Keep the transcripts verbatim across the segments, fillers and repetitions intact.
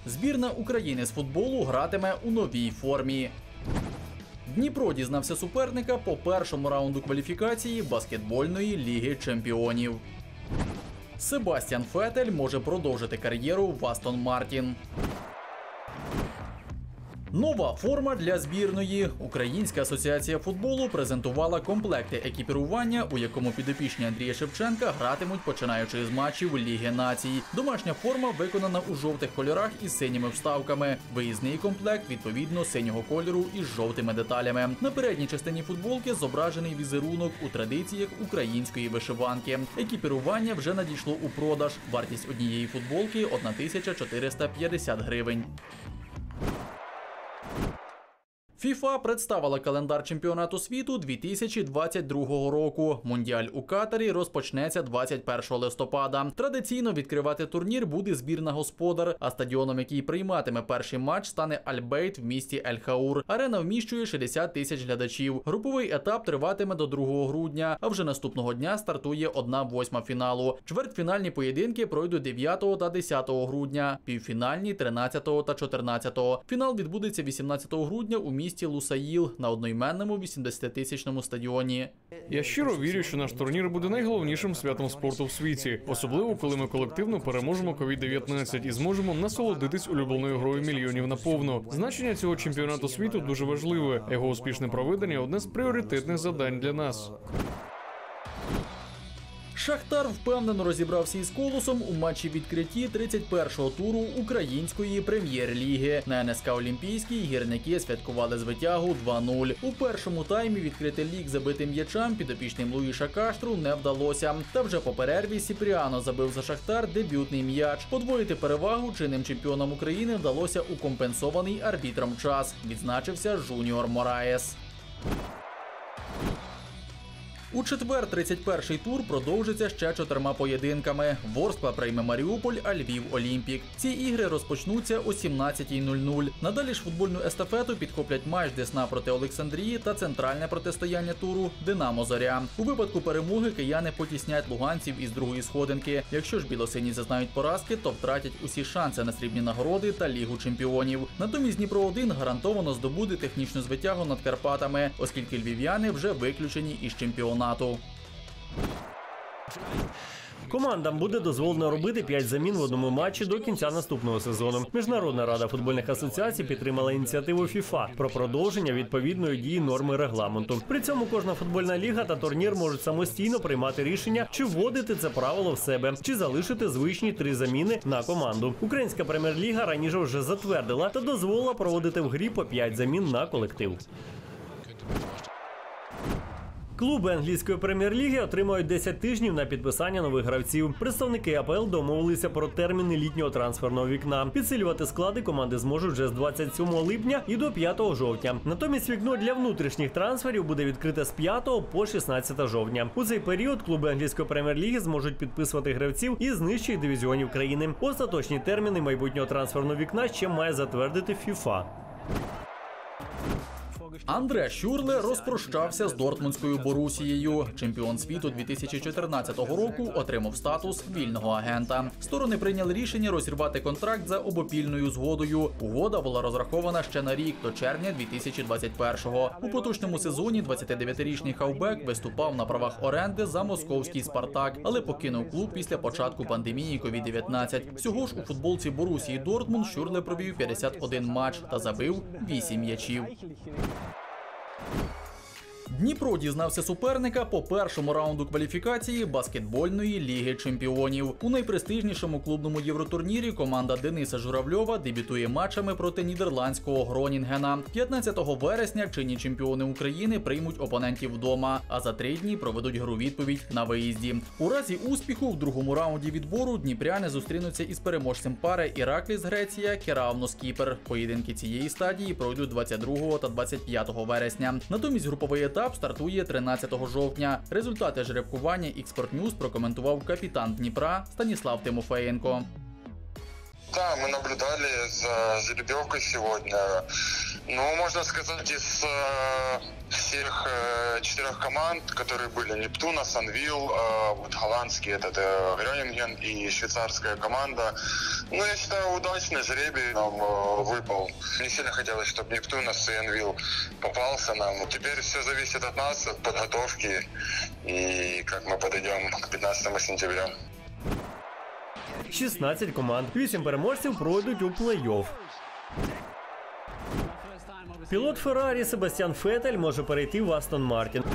Збірна України з футболу гратиме у новій формі. Дніпро дізнався суперника по першому раунду кваліфікації баскетбольної Ліги чемпіонів. Себастьян Феттель може продовжити кар'єру в Астон Мартін. Нова форма для збірної. Українська асоціація футболу презентувала комплекти екіпірування, у якому підопічні Андрія Шевченка гратимуть, починаючи з матчів Ліги націй. Домашня форма виконана у жовтих кольорах із синіми вставками. Виїзний комплект, відповідно, синього кольору із жовтими деталями. На передній частині футболки зображений візерунок у традиціях української вишиванки. Екіпірування вже надійшло у продаж. Вартість однієї футболки – одна тисяча чотириста п'ятдесят гривень. ФІФА представила календар чемпіонату світу дві тисячі двадцять другого року. Мундіаль у Катарі розпочнеться двадцять першого листопада. Традиційно відкривати турнір буде збірна-господар, а стадіоном, який прийматиме перший матч, стане Аль-Бейт в місті Ель-Хаур. Арена вміщує шістдесят тисяч глядачів. Груповий етап триватиме до другого грудня, а вже наступного дня стартує одна восьма фіналу. Чвертьфінальні поєдинки пройдуть дев'ятого та десятого грудня, півфінальні – тринадцятого та чотирнадцятого. Фінал відбудеться вісімнадцятого грудня у місті Лусаїл на одноіменному вісімдесятитисячному стадіоні. Я щиро вірю, що наш турнір буде найголовнішим святом спорту в світі. Особливо, коли ми колективно переможемо ковід дев'ятнадцять і зможемо насолодитись улюбленою грою мільйонів наповну. Значення цього чемпіонату світу дуже важливе. Його успішне проведення – одне з пріоритетних завдань для нас. Шахтар впевнено розібрався із Колосом у матчі відкритті тридцять першого туру української прем'єр-ліги. На ен ес ка Олімпійській гірники святкували звитягу два нуль. У першому таймі відкрити лік забитим м'ячам підопічним Луїша Каштру не вдалося. Та вже по перерві Сіпріано забив за Шахтар дебютний м'яч. Подвоїти перевагу чинним чемпіонам України вдалося у компенсований арбітром час. Відзначився Жуніор Мораєс. У четвер тридцять перший тур продовжиться ще чотирма поєдинками. Ворскла прийме Маріуполь, а Львів – Олімпік. Ці ігри розпочнуться о сімнадцятій нуль нуль. Надалі ж футбольну естафету підхоплять матч Десна проти Олександрії та центральне протистояння туру Динамо Зоря. У випадку перемоги кияни потіснять луганців із другої сходинки. Якщо ж білосині зазнають поразки, то втратять усі шанси на срібні нагороди та Лігу чемпіонів. Натомість Дніпро один гарантовано здобуде технічну звитягу над Карпатами, оскільки львів'яни вже виключені із чемпіонату. Командам буде дозволено робити п'ять замін в одному матчі до кінця наступного сезону. Міжнародна рада футбольних асоціацій підтримала ініціативу ФІФА про продовження відповідної дії норми регламенту. При цьому кожна футбольна ліга та турнір можуть самостійно приймати рішення, чи вводити це правило в себе, чи залишити звичні три заміни на команду. Українська прем'єр-ліга раніше вже затвердила та дозволила проводити в грі по п'ять замін на колектив. Клуби англійської прем'єр-ліги отримають десять тижнів на підписання нових гравців. Представники а пе ел домовилися про терміни літнього трансферного вікна. Підсилювати склади команди зможуть вже з двадцять сьомого липня і до п'ятого жовтня. Натомість вікно для внутрішніх трансферів буде відкрите з п'ятого по шістнадцяте жовтня. У цей період клуби англійської прем'єр-ліги зможуть підписувати гравців із нижчих дивізіонів країни. Остаточні терміни майбутнього трансферного вікна ще має затвердити ФІФА. Андре Шюрле розпрощався з Дортмундською Борусією. Чемпіон світу дві тисячі чотирнадцятого року отримав статус вільного агента. Сторони прийняли рішення розірвати контракт за обопільною згодою. Угода була розрахована ще на рік, до червня дві тисячі двадцять першого. У поточному сезоні двадцятидев'ятирічний хавбек виступав на правах оренди за московський «Спартак», але покинув клуб після початку пандемії ковід дев'ятнадцять. Всього ж у футболці Борусії Дортмунд Шюрле провів п'ятдесят один матч та забив вісім м'ячів. Дніпро дізнався суперника по першому раунду кваліфікації баскетбольної Ліги чемпіонів. У найпрестижнішому клубному євротурнірі команда Дениса Журавльова дебютує матчами проти нідерландського Гронінгена. п'ятнадцятого вересня чинні чемпіони України приймуть опонентів вдома, а за три дні проведуть гру-відповідь на виїзді. У разі успіху в другому раунді відбору дніпряни зустрінуться із переможцем пари Іракліс Греція – Керавнос Кіпр. Поєдинки цієї стадії пройдуть двадцять другого та двадцять п'ятого вересня. Натомість груповий етап стартує тринадцятого жовтня. Результати жеребкування «Ікспорт Ньюз» прокоментував капітан Дніпра Станіслав Тимофеєнко. Да, мы наблюдали за жеребьевкой сегодня. Ну, можно сказать, из э, всех э, четырех команд, которые были, Нептуна, Санвил, э, вот голландский этот э, Грёнинген и швейцарская команда. Ну, я считаю, удачный жребий нам э, выпал. Не сильно хотелось, чтобы Нептуна и Санвил попался нам. Теперь все зависит от нас, от подготовки и как мы подойдем к пятнадцатому сентября. шістнадцять команд, вісім переможців пройдуть у плей-офф. Пілот Феррарі Себастьян Феттель може перейти в Астон Мартін.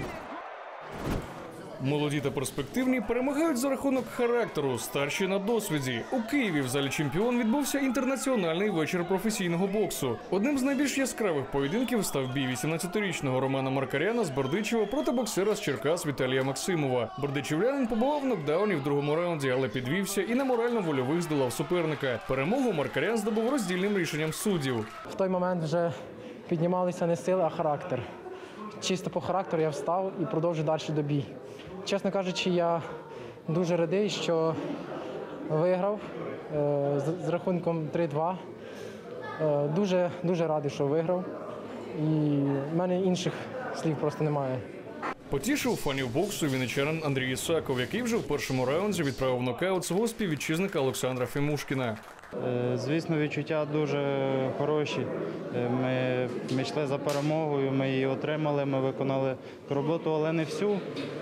Молоді та перспективні перемагають за рахунок характеру, старші на досвіді. У Києві в залі «Чемпіон» відбувся інтернаціональний вечір професійного боксу. Одним з найбільш яскравих поєдинків став бій вісімнадцятирічного Романа Маркаряна з Бердичева проти боксера з Черкас Віталія Максимова. Бердичевлянин побував в нокдауні в другому раунді, але підвівся і на морально-вольових здолав суперника. Перемогу Маркарян здобув роздільним рішенням суддів. В той момент вже піднімалися не сили, а характер. Чисто по характеру я встав і продовжив далі до бій. Чесно кажучи, я дуже радий, що виграв е, з, з рахунком три-два. Е, дуже, дуже радий, що виграв. І в мене інших слів просто немає. Потішив фанів боксу вінничанин Андрій Ісаков, який вже в першому раунді відправив нокаут свого співвітчизника Олександра Фімушкіна. Звісно, відчуття дуже хороші. Ми, ми йшли за перемогою, ми її отримали, ми виконали роботу, але не всю.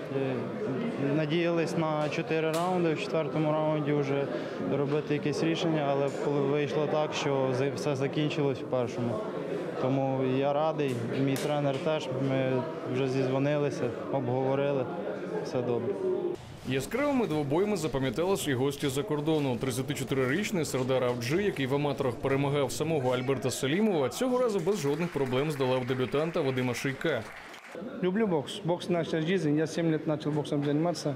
Надіялись на чотири раунди, в четвертому раунді вже робити якесь рішення, але коли вийшло так, що все закінчилось в першому. Тому я радий, мій тренер теж, ми вже зізвонилися, обговорили, все добре. Яскравими двобоями запам'яталися і гості за кордону. тридцятичотирирічний Сердар Авджи, який в аматорах перемагав самого Альберта Салімова, цього разу без жодних проблем здолав дебютанта Вадима Шийка. Люблю бокс. Бокс – наша жизнь. Я семь лет начал боксом заниматься.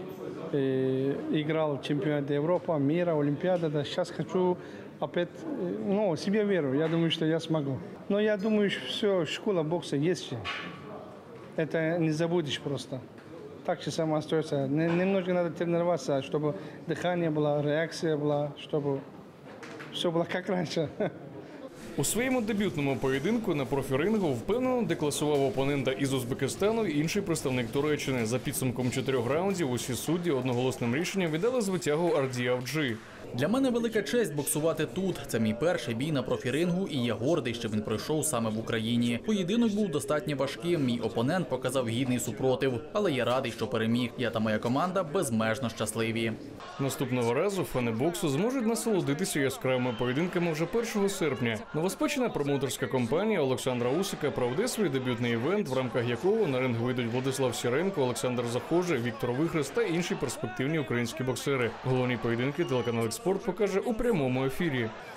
И играл в чемпионате Европы, мира, Олимпиады. Сейчас хочу опять, ну, в себе верю. Я думаю, что я смогу. Но я думаю, что все, школа бокса есть. Это не забудешь просто. Так же само остается. Немножко надо тренироваться, чтобы дыхание было, реакция была, чтобы все было как раньше. У своєму дебютному поєдинку на профірингу впевнено декласував опонента із Узбекистану і інший представник Туреччини. За підсумком чотирьох раундів усі судді одноголосним рішенням віддали звитягу Арді Авджи. Для мене велика честь боксувати тут. Це мій перший бій на профірингу, і я гордий, що він пройшов саме в Україні. Поєдинок був достатньо важким, мій опонент показав гідний супротив. Але я радий, що переміг. Я та моя команда безмежно щасливі. Наступного разу фани боксу зможуть насолодитися яскравими поєдинками вже першого серпня. Новоспечена промоутерська компанія Олександра Усика проведе свій дебютний івент, в рамках якого на ринг вийдуть Владислав Сіренко, Олександр Захожий, Віктор Вихрест та інші перспективні українські боксери. Головні поєдинки телеканал «Спорт» покаже у прямому ефірі.